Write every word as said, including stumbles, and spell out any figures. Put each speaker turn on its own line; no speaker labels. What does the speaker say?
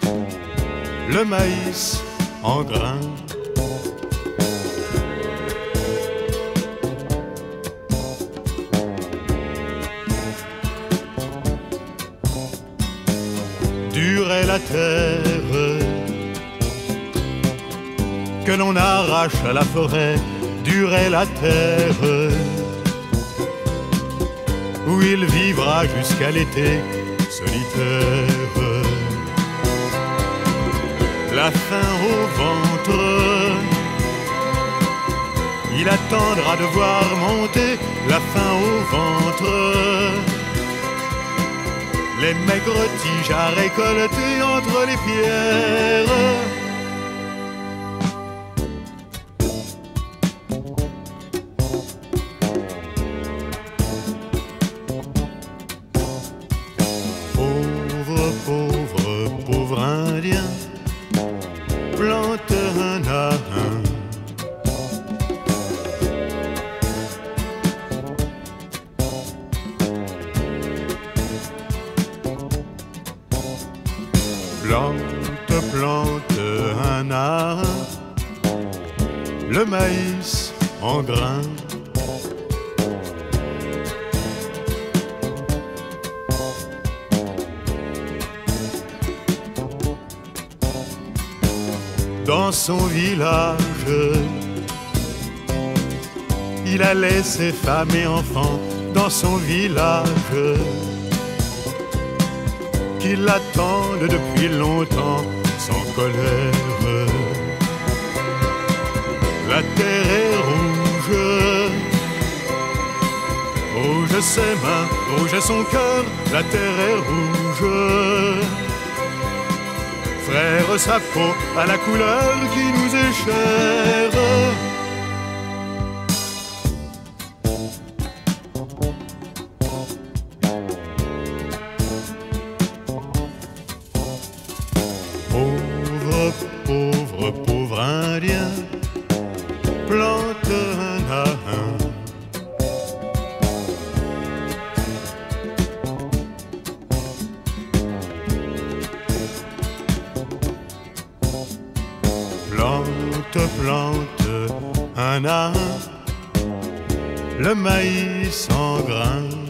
le maïs en grain. Dure est la terre que l'on arrache à la forêt, dure est la terre où il vivra jusqu'à l'été solitaire. La faim au ventre, il attendra de voir monter la faim au ventre. Les maigres tiges à récolter entre les pierres. Pauvre, pauvre, pauvre Indien, plante un à un. Plante, plante un à un, le maïs en grain. Dans son village, il a laissé femmes et enfants dans son village, qui l'attendent depuis longtemps sans colère. La terre est rouge, rouge ses mains, rouge son cœur, la terre est rouge. Frère, sa peau à la couleur qui nous est chère. Pauvre, pauvre, pauvre Indien, plante un à un. Plante, plante un à un, le maïs en grain.